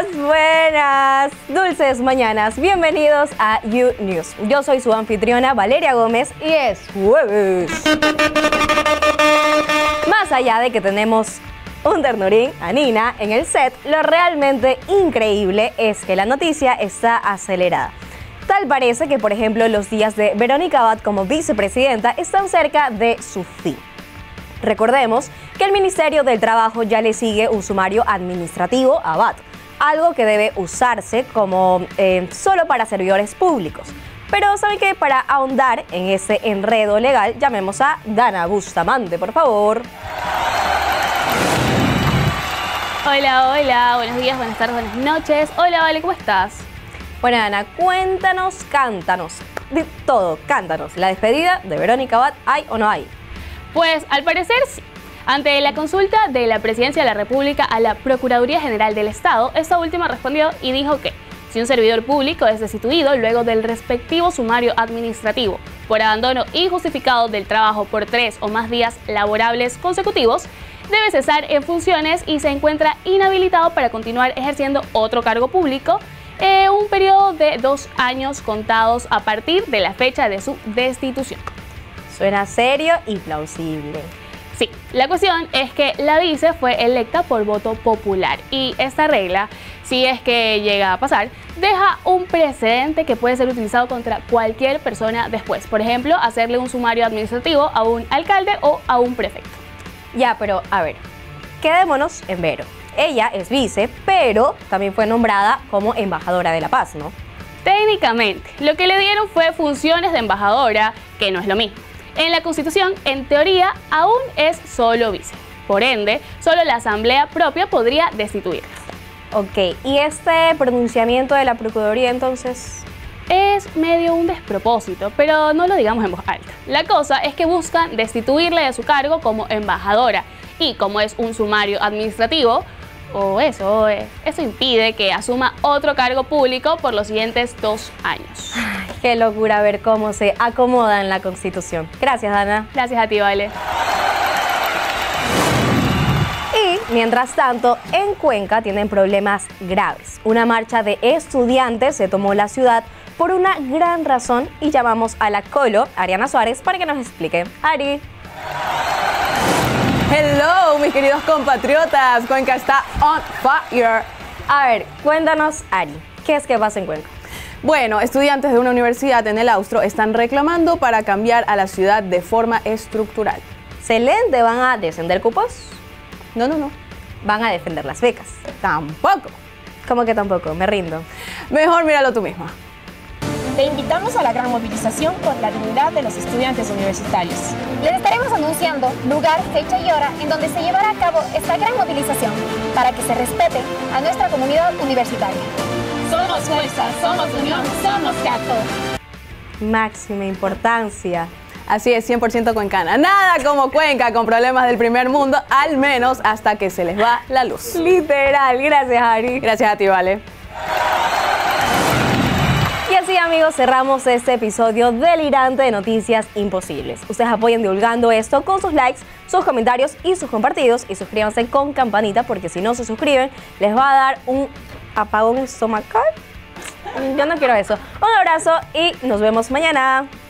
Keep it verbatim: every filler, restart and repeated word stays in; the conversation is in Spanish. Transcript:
Buenas, buenas, dulces mañanas. Bienvenidos a You News. Yo soy su anfitriona Valeria Gómez y es jueves. Más allá de que tenemos un ternurín a Nina en el set, lo realmente increíble es que la noticia está acelerada. Tal parece que, por ejemplo, los días de Verónica Abad como vicepresidenta están cerca de su fin. Recordemos que el Ministerio del Trabajo ya le sigue un sumario administrativo a Abad, algo que debe usarse como eh, solo para servidores públicos. Pero ¿saben qué? Para ahondar en ese enredo legal, llamemos a Dana Bustamante, por favor. Hola, hola, buenos días, buenas tardes, buenas noches. Hola, Vale, ¿cómo estás? Bueno, Ana, cuéntanos, cántanos, de todo, cántanos. ¿La despedida de Verónica Abad hay o no hay? Pues al parecer sí. Ante la consulta de la Presidencia de la República a la Procuraduría General del Estado, esta última respondió y dijo que si un servidor público es destituido luego del respectivo sumario administrativo por abandono injustificado del trabajo por tres o más días laborables consecutivos, debe cesar en funciones y se encuentra inhabilitado para continuar ejerciendo otro cargo público en un periodo de dos años contados a partir de la fecha de su destitución. Suena serio y plausible. Sí, la cuestión es que la vice fue electa por voto popular y esta regla, si es que llega a pasar, deja un precedente que puede ser utilizado contra cualquier persona después. Por ejemplo, hacerle un sumario administrativo a un alcalde o a un prefecto. Ya, pero a ver, quedémonos en Vero. Ella es vice, pero también fue nombrada como embajadora de la paz, ¿no? Técnicamente, lo que le dieron fue funciones de embajadora, que no es lo mismo. En la Constitución, en teoría, aún es solo vice. Por ende, solo la Asamblea propia podría destituirla. Ok, ¿y este pronunciamiento de la Procuraduría entonces? Es medio un despropósito, pero no lo digamos en voz alta. La cosa es que buscan destituirle de su cargo como embajadora y como es un sumario administrativo, o eso, eso impide que asuma otro cargo público por los siguientes dos años. Ay, qué locura ver cómo se acomoda en la Constitución. Gracias, Dana. Gracias a ti, Vale. Y, mientras tanto, en Cuenca tienen problemas graves. Una marcha de estudiantes se tomó la ciudad por una gran razón y llamamos a la Colo, Ariana Suárez, para que nos explique. Ari. Hello, mis queridos compatriotas. Cuenca está on fire. A ver, cuéntanos, Ari, ¿qué es que pasa en Cuenca? Bueno, estudiantes de una universidad en el Austro están reclamando para cambiar a la ciudad de forma estructural. ¿Celente van a descender cupos? No, no, no. Van a defender las becas. Tampoco. ¿Cómo que tampoco? Me rindo. Mejor míralo tú misma. Te invitamos a la gran movilización por la dignidad de los estudiantes universitarios. Les estaremos anunciando lugar, fecha y hora en donde se llevará a cabo esta gran movilización para que se respete a nuestra comunidad universitaria. Somos fuerza, somos unión, somos Cato. Máxima importancia. Así es, cien por ciento cuencana. Nada como Cuenca con problemas del primer mundo, al menos hasta que se les va la luz. Literal. Gracias, Ari. Gracias a ti, Vale. Y así, amigos, cerramos este episodio delirante de Noticias Imposibles. Ustedes apoyen divulgando esto con sus likes, sus comentarios y sus compartidos. Y suscríbanse con campanita porque si no se suscriben, les va a dar un apagón estomacal. Yo no quiero eso. Un abrazo y nos vemos mañana.